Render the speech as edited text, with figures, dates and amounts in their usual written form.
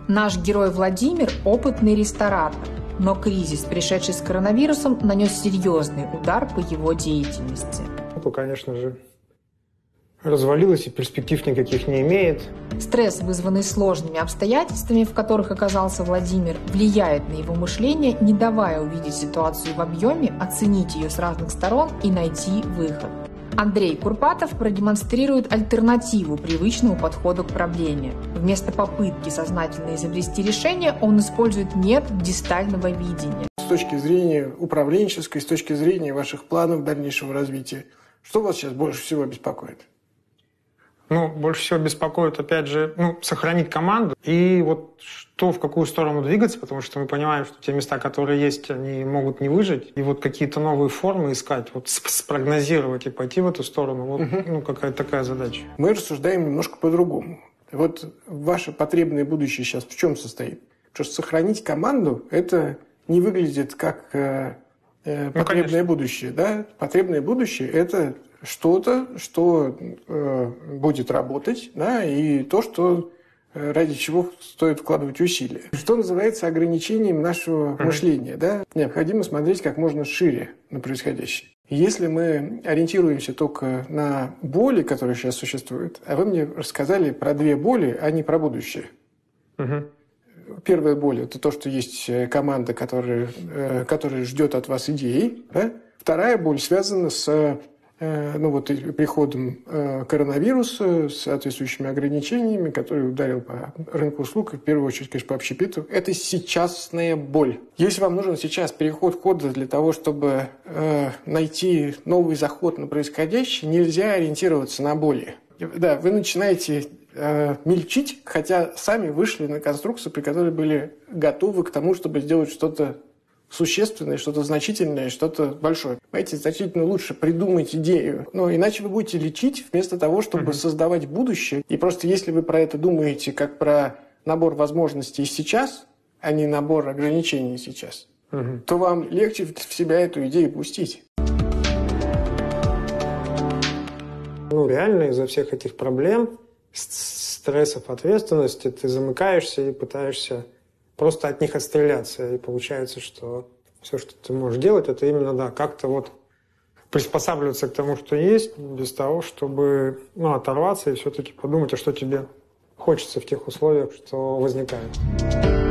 Наш герой Владимир – опытный ресторатор, но кризис, пришедший с коронавирусом, нанес серьезный удар по его деятельности. Конечно же, развалилась и перспектив никаких не имеет. Стресс, вызванный сложными обстоятельствами, в которых оказался Владимир, влияет на его мышление, не давая увидеть ситуацию в объеме, оценить ее с разных сторон и найти выход. Андрей Курпатов продемонстрирует альтернативу привычному подходу к проблеме. Вместо попытки сознательно изобрести решение, он использует метод дистального видения. С точки зрения управленческой, с точки зрения ваших планов дальнейшего развития, что вас сейчас больше всего беспокоит? Больше всего беспокоит, опять же, сохранить команду и в какую сторону двигаться, потому что мы понимаем, что те места, которые есть, они могут не выжить. И какие-то новые формы искать, спрогнозировать и пойти в эту сторону. Какая-то такая задача. Мы рассуждаем немножко по-другому. Ваше потребное будущее сейчас в чем состоит? Потому что сохранить команду, это не выглядит как потребное будущее. Да? Потребное будущее – это что-то, что будет работать, да, и то, что ради чего стоит вкладывать усилия. Что называется ограничением нашего мышления. Да? Необходимо смотреть как можно шире на происходящее. Если мы ориентируемся только на боли, которые сейчас существуют, а вы мне рассказали про две боли, а не про будущее. Первая боль – это то, что есть команда, которая ждет от вас идей. Да? Вторая боль связана с приходом коронавируса, с соответствующими ограничениями, который ударил по рынку услуг, и в первую очередь, конечно, по общепиту. Это сейчасная боль. Если вам нужен сейчас переход хода для того, чтобы найти новый заход на происходящее, нельзя ориентироваться на боли. Да, вы начинаете мельчить, хотя сами вышли на конструкцию, при которой были готовы к тому, чтобы сделать что-то существенное, что-то значительное, что-то большое. Понимаете, значительно лучше придумать идею. Иначе вы будете лечить вместо того, чтобы создавать будущее. И просто если вы про это думаете как про набор возможностей сейчас, а не набор ограничений сейчас, то вам легче в себя эту идею пустить. Реально из-за всех этих проблем, стрессов, ответственности, ты замыкаешься и пытаешься просто от них отстреляться. И получается, что все, что ты можешь делать, это именно, как-то приспосабливаться к тому, что есть, без того, чтобы оторваться и все-таки подумать, а что тебе хочется в тех условиях, что возникают.